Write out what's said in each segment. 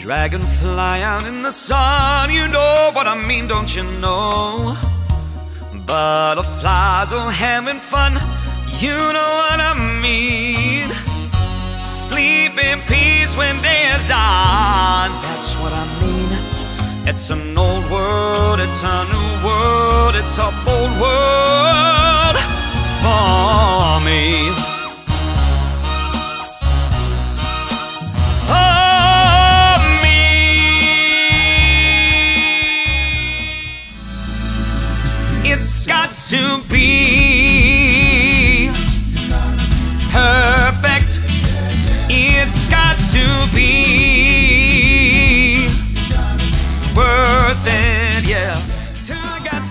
Dragonfly out in the sun, you know what I mean, don't you know? Butterflies all having fun, you know what I mean. Sleep in peace when day is done, that's what I mean. It's an old world, it's a new world, it's a bold world for me. It's got to be perfect. It's got to be worth it, yeah. Till I got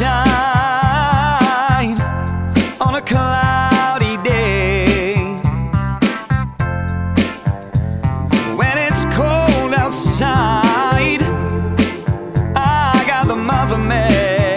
sunshine on a cloudy day. When it's cold outside, I got the Mother May.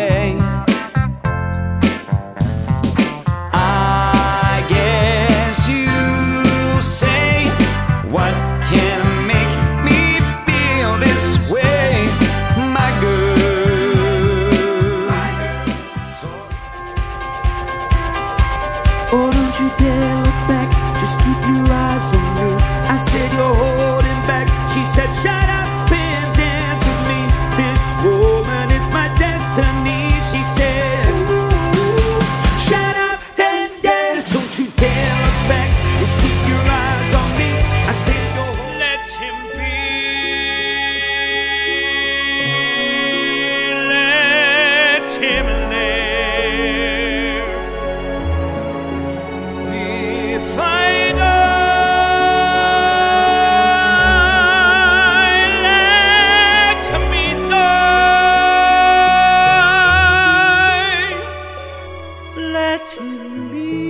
Oh, don't you dare look back, just keep your eyes on me. I said you're holding back, she said shut up and dance with me. This woman is my destiny, she said shut up and dance. Don't you dare look back, just keep your eyes on me. I said you're holding, let him be, let him live. Let him be.